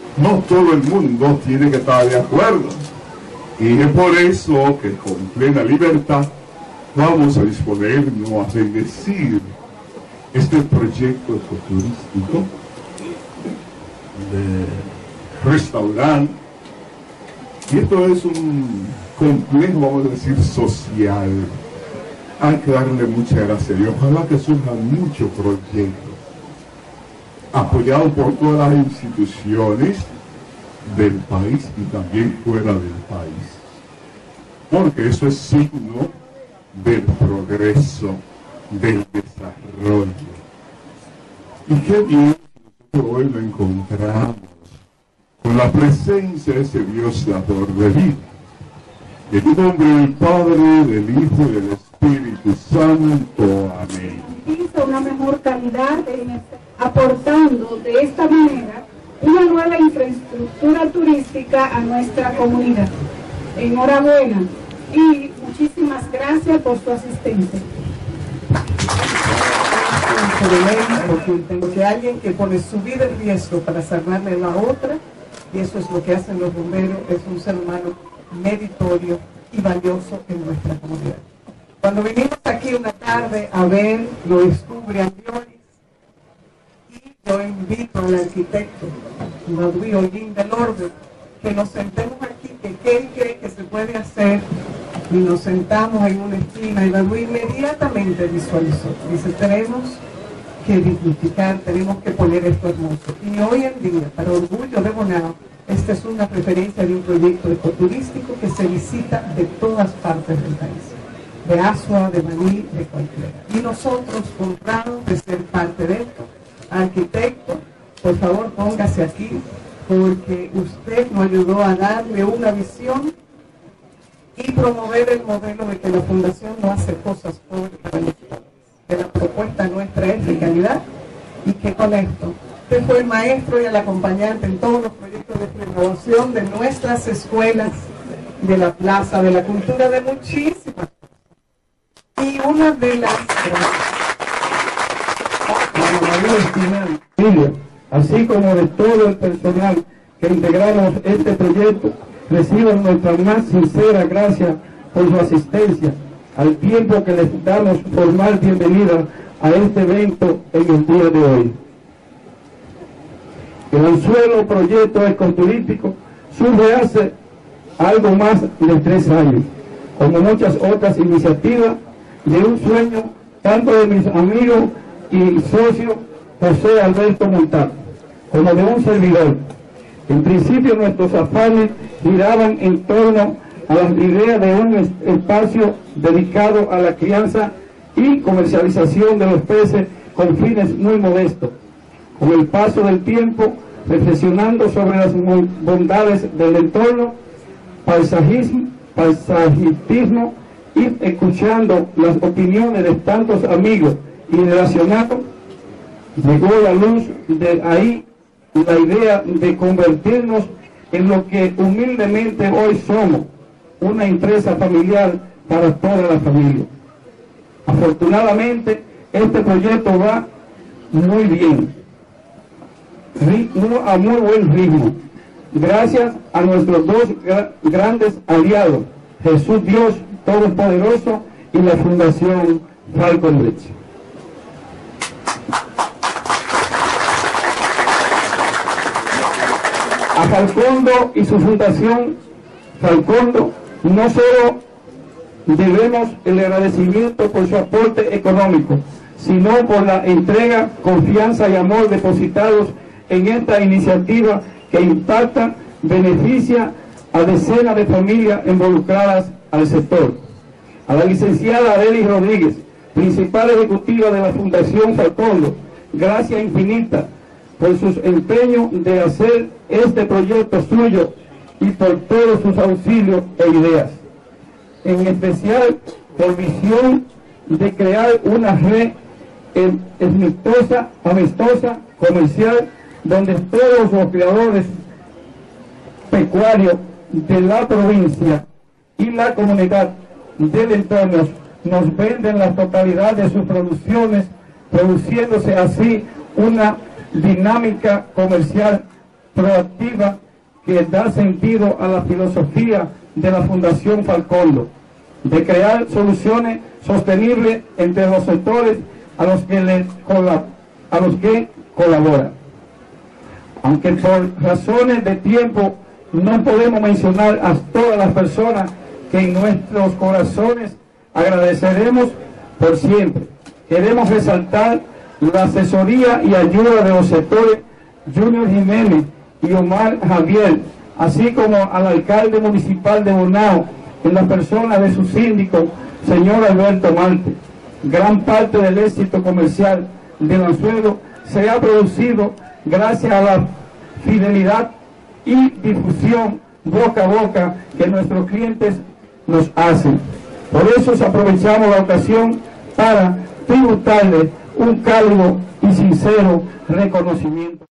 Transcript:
no todo el mundo tiene que estar de acuerdo. Y es por eso que con plena libertad vamos a disponernos a bendecir este proyecto ecoturístico de restaurante. Y esto es un complejo, vamos a decir, social. Hay que darle muchas gracias y ojalá que surjan muchos proyectos apoyados por todas las instituciones del país y también fuera del país, porque eso es signo del progreso, del desarrollo. Y qué bien que hoy lo encontramos con la presencia de ese Dios dador de vida. En el nombre del Padre, del Hijo y del Espíritu Santo. Amén. Una mejor calidad, aportando de esta manera una nueva infraestructura turística a nuestra comunidad. Enhorabuena y muchísimas gracias por su asistencia. Porque alguien que pone su vida en riesgo para salvarle a la otra, y eso es lo que hacen los bomberos, es un ser humano meritorio y valioso en nuestra comunidad. Cuando vinimos aquí una tarde a ver, lo descubre Andioris, y yo invito al arquitecto Madrid Olguín del Orden que nos sentemos aquí, que él cree que se puede hacer, y nos sentamos en una esquina y Madrid inmediatamente visualizó. Dice, tenemos que dignificar, tenemos que poner esto hermoso. Y hoy en día, para orgullo de Bonao, esta es una referencia de un proyecto ecoturístico que se visita de todas partes del país, de Azua, de Maní, de cualquiera. Y nosotros, honrados de ser parte de esto, arquitecto, por favor póngase aquí, porque usted nos ayudó a darle una visión y promover el modelo de que la Fundación no hace cosas por para los pobres, que la propuesta nuestra es de calidad, y que con esto usted fue el maestro y el acompañante en todos los proyectos de renovación de nuestras escuelas, de la Plaza de la Cultura, de muchísimas. Y una de las así como de todo el personal que integramos este proyecto, reciban nuestra más sincera gracias por su asistencia, al tiempo que les damos formal bienvenida a este evento en el día de hoy. El Anzuelo Proyecto Ecoturístico surge hace algo más de 3 años, como muchas otras iniciativas, de un sueño tanto de mis amigos y socios José Alberto Montal, como de un servidor. En principio nuestros afanes giraban en torno a la idea de un espacio dedicado a la crianza y comercialización de los peces con fines muy modestos. Con el paso del tiempo, reflexionando sobre las bondades del entorno, paisajismo y escuchando las opiniones de tantos amigos y relacionados, llegó a la luz de ahí la idea de convertirnos en lo que humildemente hoy somos, una empresa familiar para toda la familia. Afortunadamente, este proyecto va muy bien, a muy buen ritmo, gracias a nuestros dos grandes aliados, Jesús Dios Todopoderoso y la Fundación Falconbridge. A Falcondo y su fundación Falcondo no solo debemos el agradecimiento por su aporte económico, sino por la entrega, confianza y amor depositados en esta iniciativa que impacta, beneficia a decenas de familias involucradas al sector. A la licenciada Adeli Rodríguez, principal ejecutiva de la Fundación Falcondo, gracias infinita por sus empeños de hacer este proyecto suyo y por todos sus auxilios e ideas. En especial por visión de crear una red amistosa, comercial, donde todos los creadores pecuarios de la provincia y la comunidad del entorno nos venden la totalidad de sus producciones, produciéndose así una dinámica comercial proactiva que da sentido a la filosofía de la Fundación Falcondo, de crear soluciones sostenibles entre los sectores a los que colaboran. Aunque por razones de tiempo no podemos mencionar a todas las personas que en nuestros corazones agradeceremos por siempre, queremos resaltar la asesoría y ayuda de los sectores Junior Jiménez y Omar Javier, así como al alcalde municipal de Bonao, en la persona de su síndico, señor Alberto Marte. Gran parte del éxito comercial del anzuelo se ha producido gracias a la fidelidad y difusión boca a boca que nuestros clientes nos hacen. Por eso aprovechamos la ocasión para tributarle un cálido y sincero reconocimiento.